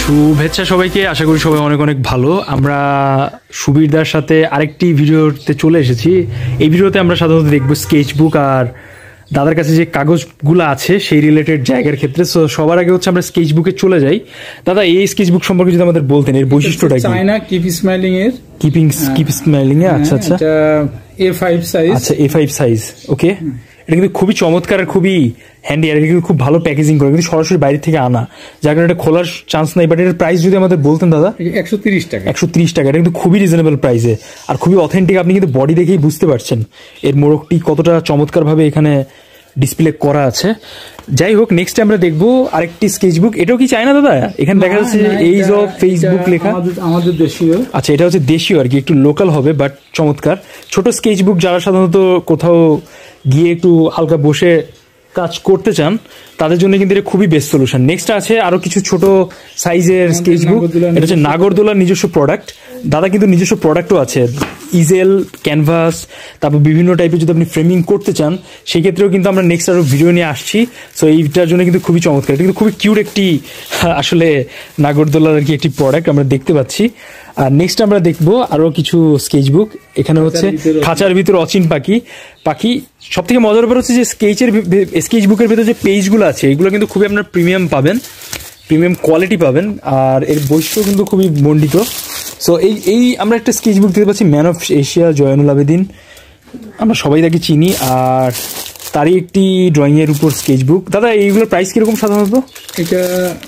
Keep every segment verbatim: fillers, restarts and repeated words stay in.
শুভেচ্ছা সবাইকে, আশা করি সবাই অনেক অনেক ভালো। আমরা সুবীরদার সাথে আরেকটি ভিডিওতে চলে এসেছি। এই ভিডিওতে আমরা সাধারণত দেখব স্কেচবুক আর দাদার কাছে যে কাগজগুলো আছে সেই রিলেটেড জায়গার ক্ষেত্রে। সো সবার আগে হচ্ছে আমরা স্কেচবুকে চলে যাই। দাদা, এই স্কেচবুক সম্পর্কে যদি আমাদের বলতেন, এর বৈশিষ্ট্যটা কি? চায়না কিপ স্মাইলিং এর কিপিং কিপ স্মাইলিং এ আচ্ছা আচ্ছা এটা এ ফাইভ সাইজ। আচ্ছা, এ ফাইভ সাইজ। ওকে, এটা কিন্তু খুবই চমৎকার আর খুবই হ্যান্ডি, আর এটা কিন্তু খুব ভালো প্যাকেজিং করে, কিন্তু সরাসরি বাইরে থেকে আনা, যার কারণে এটা খোলার চান্স নাই। বাট এটার প্রাইস যদি আমাদের বলতেন দাদা। একশো তিরিশ টাকা। একশো তিরিশ টাকা। এটা কিন্তু খুবই রিজনেবল প্রাইসে আর খুবই অথেন্টিক। আপনি কিন্তু বডি দেখেই বুঝতে পারছেন এর মোড়কটি কতটা চমৎকার ভাবে এখানে ডিসপ্লে করা আছে। যাই হোক, নেক্সট আমরা দেখবো আরেকটি স্কেচবুক। এটাও কি চায় না দাদা? এখানে দেখা যাচ্ছে এইজ অফ ফেসবুক লেখা। আমাদের দেশীয়। আচ্ছা, এটা হচ্ছে দেশীয় আর কি, একটু লোকাল হবে বাট চমৎকার। ছোট স্কেচবুক যারা সাধারণত কোথাও গিয়ে একটু হালকা বসে কাজ করতে চান তাদের জন্য কিন্তু এটা খুবই বেস্ট সলিউশন। নেক্সট আছে আরো কিছু ছোট সাইজের স্কেচবুক। এটা হচ্ছে নাগরদোলার নিজস্ব প্রোডাক্ট। দাদা কিন্তু নিজস্ব প্রোডাক্টও আছে, ইজেল, ক্যানভাস, তারপর বিভিন্ন টাইপের যদি আপনি ফ্রেমিং করতে চান সেই ক্ষেত্রেও কিন্তু আমরা নেক্সট আরো ভিডিও নিয়ে আসছি। সো এইটার জন্য কিন্তু খুবই চমৎকার। এটা কিন্তু খুবই কিউট একটি আসলে নাগরদোলার আর কি একটি প্রোডাক্ট আমরা দেখতে পাচ্ছি। আর নেক্সট আমরা দেখবো আরো কিছু স্কেচবুক। এখানে হচ্ছে খাঁচার ভিতরে অচিন পাখি পাখি সব থেকে মজার ব্যাপার হচ্ছে যে স্কেচের স্কেচবুকের ভিতরে যে পেজগুলো আছে এগুলো কিন্তু খুবই আপনার প্রিমিয়াম পাবেন, প্রিমিয়াম কোয়ালিটি পাবেন, আর এর বৈশিষ্ট্য কিন্তু খুবই মণ্ডিত। সো এই এই আমরা একটা স্কেচবুক দিতে পাচ্ছি, man of Asia Zainul Abedin, আমরা সবাই তাকে চিনি, আর তারই একটি ড্রয়িং এর উপর স্কেচবুক। দাদা, এইগুলোর প্রাইস কিরকম সাধারণত? এটা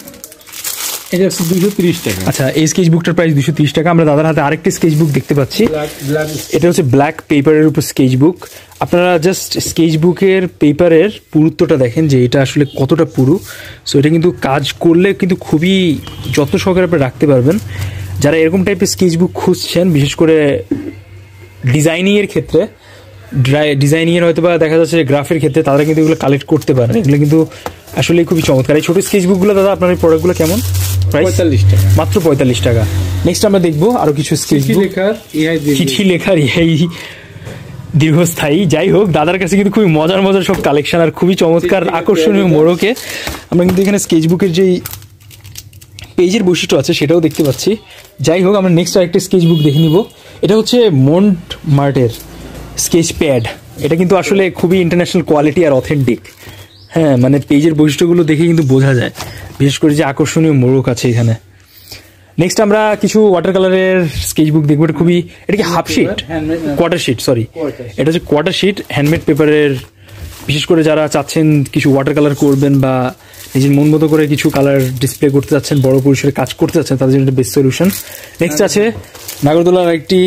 এটা হচ্ছে দুশো তিরিশ টাকা। আচ্ছা, এই স্কেচবুকটার প্রাইস দুশো তিরিশ টাকা। আমরা দাদার হাতে আরেকটি স্কেচবুক দেখতে পাচ্ছি, এটা হচ্ছে ব্ল্যাক পেপারের উপর স্কেচবুক। আপনারা জাস্ট স্কেচবুকের পেপারের পুরুত্বটা দেখেন যে এটা আসলে কতটা পুরু। সো এটা কিন্তু কাজ করলে কিন্তু খুবই যত্ন সহকারে আপনি রাখতে পারবেন। যারা এরকম টাইপের স্কেচবুক খুঁজছেন, বিশেষ করে ডিজাইনিংয়ের ক্ষেত্রে, ডিজাইনিংয়ের হয়তো বা দেখা যাচ্ছে গ্রাফের ক্ষেত্রে, তারা কিন্তু এগুলো কালেক্ট করতে পারেন। এগুলো কিন্তু আসলে খুবই চমৎকার। এই ছোটো স্কেচবুকগুলো দাদা আপনার এই প্রোডাক্টগুলো কেমন প্রাইস? পঁয়তাল্লিশ টাকা, মাত্র পঁয়তাল্লিশ টাকা। নেক্সট আমরা দেখবো আরো কিছু স্কেচবুক। চিঠি লেখার এই দীর্ঘস্থায়ী। যাই হোক, দাদার কাছে কিন্তু খুবই মজার মজার সব কালেকশন আর খুবই চমৎকার আকর্ষণীয় মোড়কে আমরা কিন্তু এখানে স্কেচবুকের যেই পেজের বৈশিষ্ট্য আছে সেটাও দেখতে পাচ্ছি। যাই হোক, আমরা নেক্সট আরেকটা স্কেচবুক দেখে নিব। এটা হচ্ছে মন্ট মার্টের স্কেচ প্যাড। এটা কিন্তু আসলে খুবই ইন্টারন্যাশনাল কোয়ালিটি আর অথেন্টিক। হ্যাঁ, মানে পেজের বৈশিষ্ট্যগুলো দেখে কিন্তু বোঝা যায়, বিশেষ করে যে আকর্ষণীয় মোড়ক আছে এখানে। নেক্সট আমরা কিছু ওয়াটার কালারের স্কেচবুক দেখবো। এটা খুবই, এটা কি half sheet, quarter sheet, sorry এটা হচ্ছে কোয়ার্টার শিট হ্যান্ডমেড পেপারের। বিশেষ করে যারা চাচ্ছেন কিছু ওয়াটার কালার করবেন বা নিজের মন মতো করে কিছু কালার ডিসপ্লে করতে চাচ্ছেন, বড় পরিসরে কাজ করতে চাচ্ছেন, তাদের জন্য বেস্ট সলিউশন। নেক্সট আছে নাগরদোলার একটি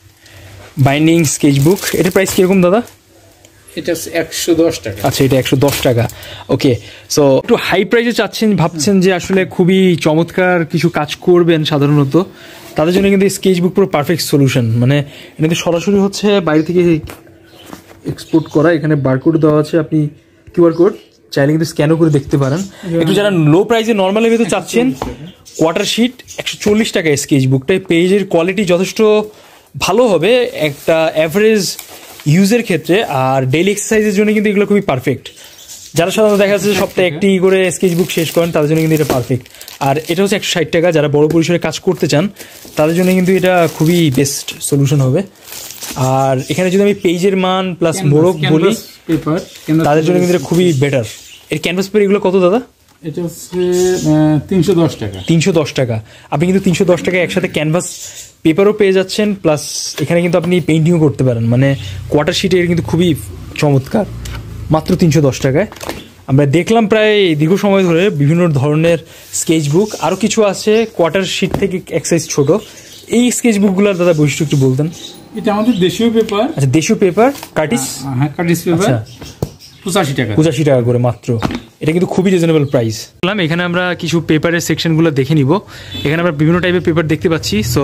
বাইন্ডিং স্কেচবুক। এটার প্রাইস কিরকম দাদা? এটা একশো দশ টাকা। আচ্ছা, এটা একশো দশ টাকা। ওকে, সো একটু হাই প্রাইসে চাচ্ছেন, ভাবছেন যে আসলে খুবই চমৎকার কিছু কাজ করবেন সাধারণত, তাদের জন্য কিন্তু স্কেচবুক পুরো পারফেক্ট সলিউশন। মানে এটা সরাসরি হচ্ছে বাইরে থেকে এক্সপোর্ট করা, এখানে বারকোড দেওয়া আছে, আপনি কিউআর কোড চাইলে কিন্তু স্ক্যানও করে দেখতে পারেন। একটু যারা লো প্রাইসে নর্মালি ভেতরে চাচ্ছেন, কোয়ার্টার শিট একশো চল্লিশ টাকা স্কেচবুকটাই। পেজের কোয়ালিটি যথেষ্ট ভালো হবে একটা অ্যাভারেজ ইউজের ক্ষেত্রে, আর ডেইলি এক্সারসাইজের জন্য কিন্তু এগুলো খুবই পারফেক্ট। যারা সাধারণত দেখা যাচ্ছে সপ্তাহে একটি করে স্কেচবুক শেষ করেন তাদের জন্য কিন্তু এটা পারফেক্ট। আর এটা হচ্ছে একশো ষাট টাকা। যারা বড় পরিসরে কাজ করতে চান তাদের জন্য কিন্তু এটা খুবই বেস্ট সলিউশন হবে। আর এখানে যদি আমি পেজের মান প্লাস মোড়ক বলি, তাদের জন্য কিন্তু এটা খুবই বেটার। এর ক্যানভাস পেপার এগুলো কত দাদা? এটা হচ্ছে তিনশো দশ টাকা। তিনশো দশ টাকা। আপনি কিন্তু তিনশো দশ টাকায় একসাথে ক্যানভাস পেপারও পেয়ে যাচ্ছেন, প্লাস এখানে কিন্তু আপনি পেইন্টিংও করতে পারেন। মানে কোয়ার্টার শিটের কিন্তু খুবই চমৎকার, মাত্র তিনশো দশ টাকায়। আমরা দেখলাম প্রায় দীর্ঘ সময় ধরে বিভিন্ন ধরনের স্কেচবুক, আরও কিছু আছে কোয়ার্টার শিট থেকে এক সাইজ ছোটো। এই স্কেচবুকগুলোর দাদা বৈশিষ্ট্য একটু বলতেন? এটা আমাদের দেশীয় পেপার। আচ্ছা, দেশীয় পেপার, কার্টিস। হ্যাঁ, কার্টিস পেপার। পঁচাশি টাকা, পঁচাশি টাকা করে মাত্র। এটা কিন্তু খুবই রিজনেবল প্রাইস। এখানে আমরা কিছু পেপারের সেকশনগুলো দেখে নিব। এখানে আমরা বিভিন্ন টাইপের পেপার দেখতে পাচ্ছি। সো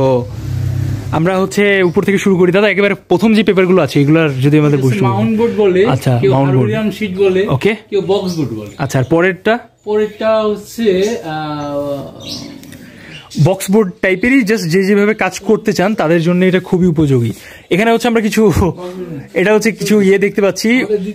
আমরা হচ্ছে উপর থেকে শুরু করি দাদা। একেবারে প্রথম যে পেপারগুলো আছে এগুলোর যদি আমাদের বৈশিষ্ট্য। মাউন্ট বোর্ড বলে, আচ্ছা, মাউন্ট বোর্ড, হারমোনিয়াম শীট বলে, ওকে, কেউ বক্স বোর্ড বলে। আচ্ছা, আর পরেরটা? পরেরটা হচ্ছে বক্স বোর্ড টাইপেরই, জাস্ট যে যেভাবে কাজ করতে চান তাদের জন্য এটা খুবই উপযোগী। এখানে হচ্ছে আমরা কিছু, এটা হচ্ছে কিছু ইয়ে দেখতে পাচ্ছি।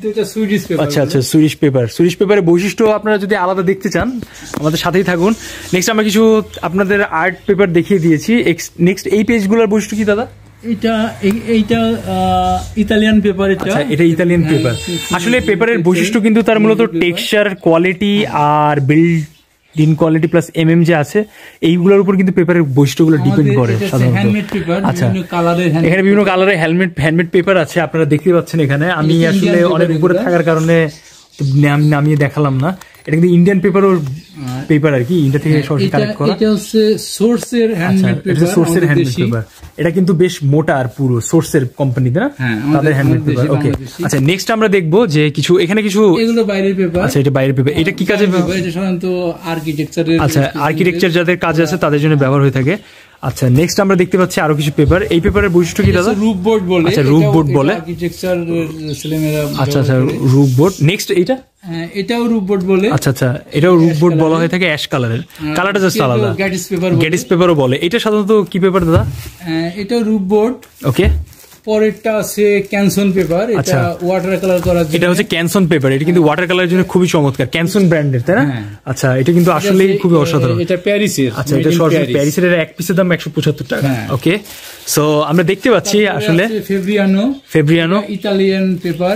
আচ্ছা আচ্ছা, সুইডিশ পেপার। সুইডিশ পেপারের বৈশিষ্ট্য আপনারা যদি আলাদা দেখতে চান আমাদের সাথেই থাকুন। নেক্সট আমরা কিছু আপনাদের আর্ট পেপার দেখিয়ে দিয়েছি। নেক্সট এই পেজগুলোর বৈশিষ্ট্য কি দাদা? এটা এইটা ইতালিয়ান পেপার। এটা এটা ইতালিয়ান পেপার। আসলে পেপারের বৈশিষ্ট্য কিন্তু তার মূলত টেক্সচার, কোয়ালিটি আর build in quality plus MM যে আছে এইগুলোর উপর কিন্তু পেপারের বৈশিষ্ট্যগুলো ডিপেন্ড করে সাধারণত। আচ্ছা, এখানে বিভিন্ন কালারের হ্যান্ডমেড হ্যান্ডমেড পেপার আছে, আপনারা দেখতে পাচ্ছেন। এখানে আমি আসলে অনেক উপরে থাকার কারণে নামিয়ে দেখালাম না। এটা কিন্তু ইন্ডিয়ান পেপারও পেপার আর কি, ইন্ডিয়া থেকে সরাসরি কালেক্ট করা। এটা হচ্ছে সোর্সের হ্যান্ডমেড পেপার। সোর্সের হ্যান্ডমেড পেপার, এটা কিন্তু বেশ মোটা আর পুরো সোর্সের কোম্পানিতে না, তাদের হ্যান্ডমেড পেপার। ওকে, আচ্ছা নেক্সট আমরা দেখবো যে কিছু এখানে কিছু, এগুলো বাইরের পেপার। আচ্ছা, এটা বাইরের পেপার। এটা কি কাজে? এটা সাধারণত আর্কিটেকচারের, আচ্ছা আর্কিটেকচার যাদের কাজ আছে তাদের জন্য ব্যবহার হয়ে থাকে। আচ্ছা নেক্সট আমরা দেখতে পাচ্ছি আরো কিছু পেপার। এই পেপারের বৈশিষ্ট্য কি দাদা? রুফ বোর্ড বলে। আচ্ছা, রুফ বোর্ড বলে। আর্কিটেকচার ছেলেমেয়েরা। আচ্ছা আচ্ছা, রুফ বোর্ড। নেক্সট এইটা, এটাও রুফ বোর্ড বলে। আচ্ছা আচ্ছা, এটাও রুফ বোর্ড বলা হয়ে থাকে, অ্যাশ কালারের। কালারটা জাস্ট আলাদা। গ্যাটিশ পেপার, গ্যাটিশ পেপারও বলে। এটা সাধারণত কি পেপার দাদা? এটাও রুফ বোর্ড। ওকে, পরেরটা আছে ক্যানসন পেপার। এটা ওয়াটার কালার করার জন্য। এটা হচ্ছে ক্যানসন পেপার। এটা কিন্তু ওয়াটার কালারের জন্য খুবই চমৎকার, ক্যানসন ব্র্যান্ডের, তাই না? আচ্ছা, এটা কিন্তু আসলেই খুবই অসাধারণ। এটা প্যারিসের। আচ্ছা, এটা সরাসরি প্যারিসের। এক পিসের দাম একশো পঁচাত্তর টাকা। ওকে, সো আমরা দেখতে পাচ্ছি আসলে ফেব্রিয়ানো। ফেব্রিয়ানো ইতালিয়ান পেপার।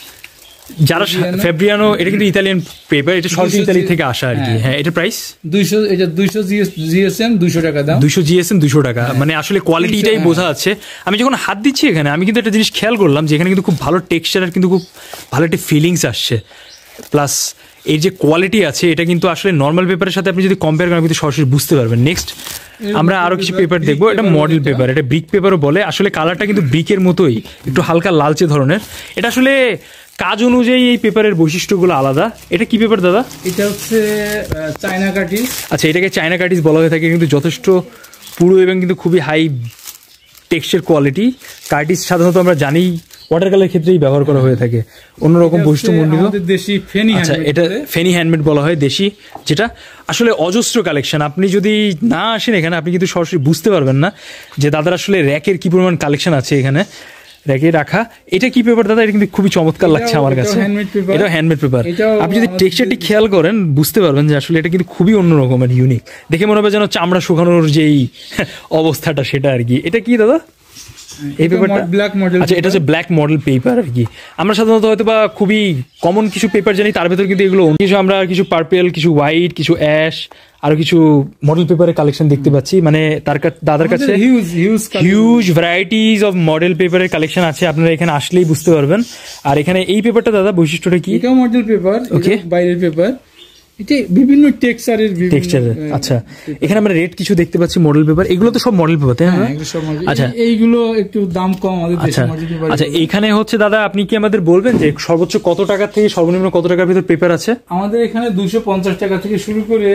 যারা ফেব্রিয়ানো, এটা কিন্তু ইতালিয়ান পেপার, এটা সরাসরি ইতালি থেকে আসা আর কি। হ্যাঁ, এটা প্রাইস দুইশো, এটা দুইশো জিএসএম, দুইশো টাকা দাম। দুইশো জিএসএম, দুইশো টাকা। মানে আসলে কোয়ালিটিটাই বোঝা যাচ্ছে। আমি যখন হাত দিচ্ছি এখানে, আমি কিন্তু একটা জিনিস খেয়াল করলাম যে এখানে কিন্তু খুব ভালো টেক্সচার আর কিন্তু খুব ভালো একটা ফিলিংস আসছে। প্লাস এই যে কোয়ালিটি আছে, এটা কিন্তু আসলে নর্মাল পেপারের সাথে আপনি যদি কম্পেয়ার করেন কিন্তু সরাসরি বুঝতে পারবেন। নেক্সট আমরা আরো কিছু পেপার দেখবো। এটা মডেল পেপার, এটা ব্রিক পেপারও বলে। আসলে কালারটা কিন্তু ব্রিকের মতোই, একটু হালকা লালচে ধরনের। এটা আসলে কাজ অনুযায়ী এই পেপারের বৈশিষ্ট্যগুলো আলাদা। এটা কি পেপার দাদা? এটা হচ্ছে চায়না কার্টিস। আচ্ছা, এটাকে চায়না কার্টিস বলা হয়ে থাকে। কিন্তু যথেষ্ট পুরো এবং কিন্তু খুবই হাই টেক্সচার কোয়ালিটি। কার্টিস সাধারণত আমরা জানি ওয়াটার কালারের ক্ষেত্রেই ব্যবহার করা হয়ে থাকে, অন্যরকম বৈশিষ্ট্যমণ্ডিত। দেশি ফেনি। আচ্ছা, এটা ফেনি হ্যান্ডমেড বলা হয়, দেশি, যেটা আসলে অজস্র কালেকশন। আপনি যদি না আসেন এখানে, আপনি কিন্তু সরাসরি বুঝতে পারবেন না যে দাদার আসলে র্যাকের কি পরিমাণ কালেকশন আছে এখানে র্যাকে রাখা। এটা কি পেপার দাদা? এটা কিন্তু খুবই চমৎকার লাগছে আমার কাছে। এটা হ্যান্ডমেড পেপার। আপনি যদি টেক্সচারটি খেয়াল করেন বুঝতে পারবেন যে আসলে এটা কিন্তু খুবই অন্যরকম আর ইউনিক। দেখে মনে হবে যেন চামড়া শুকানোর যেই অবস্থাটা সেটা আর কি। এটা কি দাদা? এই পেপারটা ব্ল্যাক মডেল। আচ্ছা, এটা হচ্ছে ব্ল্যাক মডেল পেপার আর কি। আমরা সাধারণত হয়তো বা খুবই কমন কিছু পেপার জানি, তার ভেতর কিন্তু এগুলো কিছু আমরা কিছু পার্পেল, কিছু হোয়াইট, কিছু অ্যাশ, আরো কিছু মডেল পেপারের কালেকশন দেখতে পাচ্ছি। মানে তার দাদার কাছে হিউজ ভ্যারাইটিজ অফ মডেল পেপারের কালেকশন আছে, আপনারা এখানে আসলেই বুঝতে পারবেন। আর এখানে এই পেপারটা দাদা বৈশিষ্ট্যটা কি? এটা মডেল পেপার। ওকে, বাইরের পেপার। এটা বিভিন্ন টেক্সচারের টেক্সচারের। আচ্ছা, এখানে আমরা রেট কিছু দেখতে পাচ্ছি মডেল পেপার। এগুলো তো সব মডেল পেপার, তাই না? আচ্ছা, এইগুলো একটু দাম কম আমাদের দেশে মডেল পেপার। আচ্ছা, এখানে হচ্ছে দাদা আপনি কি আমাদের বলবেন যে সর্বোচ্চ কত টাকা থেকে সর্বনিম্ন কত টাকার ভিতর পেপার আছে? আমাদের এখানে দুইশো পঞ্চাশ টাকা থেকে শুরু করে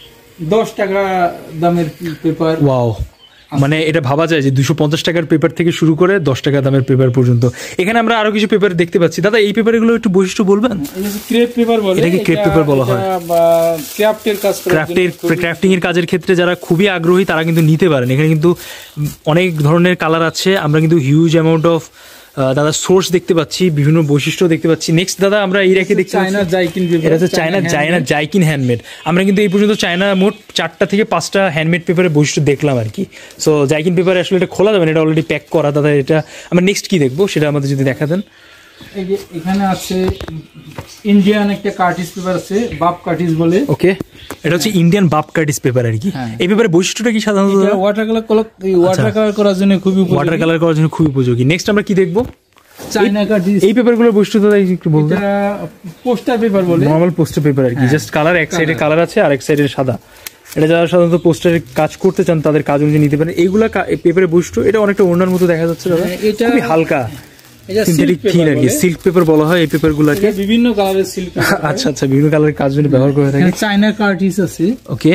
দশ টাকা দামের পেপার। ওয়াও, মানে এটা ভাবা যায় যে দুশো পঞ্চাশ টাকার পেপার থেকে শুরু করে দশ টাকা দামের পেপার পর্যন্ত। এখানে আমরা আরো কিছু পেপার দেখতে পাচ্ছি। দাদা এই পেপার গুলো একটু বৈশিষ্ট্য বলবেন? ক্রেপ পেপার বলে। এটাকে ক্রেপ পেপার বলা হয়। ক্রাফটের কাজ, ক্রাফটের ক্রাফটিং এর কাজের ক্ষেত্রে যারা খুবই আগ্রহী তারা কিন্তু নিতে পারেন। এখানে কিন্তু অনেক ধরনের কালার আছে। আমরা কিন্তু হিউজ অ্যামাউন্ট অফ দাদা সোর্স দেখতে পাচ্ছি, বিভিন্ন বৈশিষ্ট্য দেখতে পাচ্ছি। নেক্সট দাদা আমরা এই রেখে দেখছি চায়না জাইকিন পেপার। এটা হচ্ছে চায়না চায়না জাইকিন হ্যান্ডমেড। আমরা কিন্তু এই পর্যন্ত চায়না মোট চারটা থেকে পাঁচটা হ্যান্ডমেড পেপারের বৈশিষ্ট্য দেখলাম আর কি। সো জাইকিন পেপারে আসলে এটা খোলা যাবে না, এটা অলরেডি প্যাক করা। দাদা এটা আমরা নেক্সট কি দেখবো সেটা আমাদের যদি দেখা দেন। এখানে আছে ইন্ডিয়ান একটা কার্টিস পেপার আছে, বাপ কার্টিস বলে। ওকে, এটা হচ্ছে ইন্ডিয়ান বাপ কার্টিস পেপার আর কি। এই পেপারের বৈশিষ্ট্যটা কি? সাধারণত ওয়াটার কালার ওয়াটার কালার করার জন্য খুবই ওয়াটার কালার করার জন্য খুবই উপযোগী। নেক্সট আমরা কি দেখবো? China cartridge. এই পেপারগুলোর বৈশিষ্ট্য দাদা একটু বলবেন? এটা পোস্টার পেপার বলে, নরমাল পোস্টার পেপার আর কি। জাস্ট কালার, এক সাইডে কালার আছে আর এক সাইডে সাদা। এটা যারা সাধারণত পোস্টারের কাজ করতে চান তাদের কাজ অনুযায়ী নিতে পারেন। এইগুলা পেপারের বৈশিষ্ট্য, এটা অনেকটা ওড়নার মতো দেখা যাচ্ছে দাদা, খুবই হালকা সিনথেটিক থিন আর কি। সিল্ক পেপার বলা হয় এই পেপারগুলোকে। বিভিন্ন কালারের সিল্ক পেপার। আচ্ছা আচ্ছা, বিভিন্ন কালারের কাজ জন্য ব্যবহার করে থাকে। চায়না কার্টিস আছে। ওকে,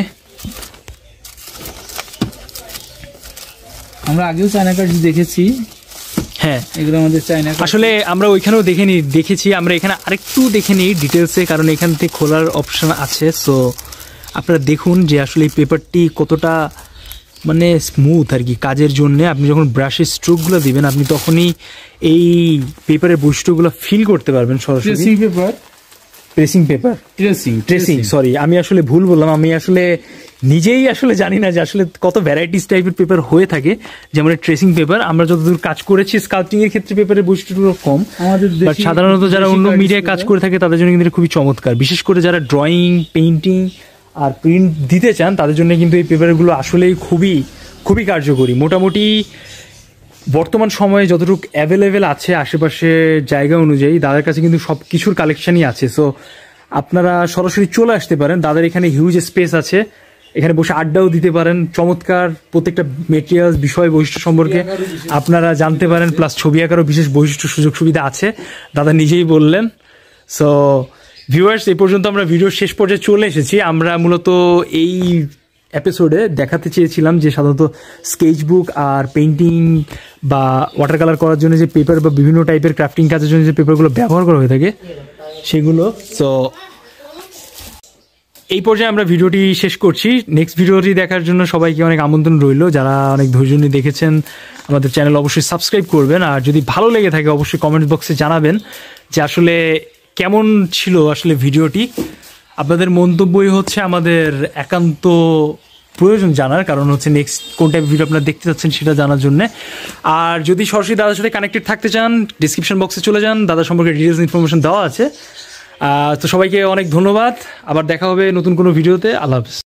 আমরা আগেও চায়না কার্টিস দেখেছি। হ্যাঁ, এগুলো আমাদের চায়না। আসলে আমরা ওইখানেও দেখে নি দেখেছি আমরা এখানে আরেকটু দেখে নিই ডিটেলসে, কারণ এখান থেকে খোলার অপশন আছে। সো আপনারা দেখুন যে আসলে এই পেপারটি কতটা মানে স্মুথ আর কি কাজের জন্য। আপনি যখন ব্রাশের স্ট্রোকগুলো দিবেন আপনি তখনই এই পেপারের বৈশিষ্ট্যগুলো ফিল করতে পারবেন সরাসরি। Paper pressing paper tracing tracing sorry আমি আসলে ভুল বললাম। আমি আসলে নিজেই আসলে জানি না যে আসলে কত ভ্যারাইটিস টাইপের পেপার হয়ে থাকে। যেমন ট্রেসিং পেপার আমরা যতদূর কাজ করেছি স্কাল্পটিং এর ক্ষেত্রে পেপারের বৈশিষ্ট্যগুলো কম, বাট সাধারণত যারা অন্য মিডিয়ায় কাজ করে থাকে তাদের জন্য কিন্তু খুবই চমৎকার। বিশেষ করে যারা ড্রয়িং, পেইন্টিং আর প্রিন্ট দিতে চান তাদের জন্য কিন্তু এই পেপারগুলো আসলেই খুবই খুবই কার্যকরী। মোটামুটি বর্তমান সময়ে যতটুকু অ্যাভেলেবেল আছে আশেপাশে জায়গা অনুযায়ী দাদার কাছে কিন্তু সব কিছুর কালেকশনই আছে। সো আপনারা সরাসরি চলে আসতে পারেন, দাদার এখানে হিউজ স্পেস আছে, এখানে বসে আড্ডাও দিতে পারেন। চমৎকার প্রত্যেকটা মেটেরিয়ালস বিষয় বৈশিষ্ট্য সম্পর্কে আপনারা জানতে পারেন, প্লাস ছবি আঁকারও বিশেষ বৈশিষ্ট্য সুযোগ সুবিধা আছে দাদা নিজেই বললেন। সো ভিউয়ার্স, এই পর্যন্ত আমরা ভিডিওর শেষ পর্যায়ে চলে এসেছি। আমরা মূলত এই এপিসোডে দেখাতে চেয়েছিলাম যে সাধারণত স্কেচবুক আর পেইন্টিং বা ওয়াটার কালার করার জন্য যে পেপার বা বিভিন্ন টাইপের ক্রাফটিং কাজের জন্য যে পেপারগুলো ব্যবহার করা হয়ে থাকে সেগুলো। সো এই পর্যায়ে আমরা ভিডিওটি শেষ করছি। নেক্সট ভিডিওটি দেখার জন্য সবাইকে অনেক আমন্ত্রণ রইল। যারা অনেক ধৈর্য নিয়ে দেখেছেন আমাদের চ্যানেল অবশ্যই সাবস্ক্রাইব করবেন, আর যদি ভালো লেগে থাকে অবশ্যই কমেন্ট বক্সে জানাবেন যে আসলে কেমন ছিল আসলে ভিডিওটি। আপনাদের মন্তব্যই হচ্ছে আমাদের একান্ত প্রয়োজন জানার, কারণ হচ্ছে নেক্সট কোন টাইপ ভিডিও আপনারা দেখতে চাচ্ছেন সেটা জানার জন্য। আর যদি সরাসরি দাদার সাথে কানেক্টেড থাকতে চান ডিসক্রিপশন বক্সে চলে যান, দাদার সম্পর্কে ডিটেলস ইনফরমেশন দেওয়া আছে। তো সবাইকে অনেক ধন্যবাদ, আবার দেখা হবে নতুন কোনো ভিডিওতে। আল্লাহ হাফেজ।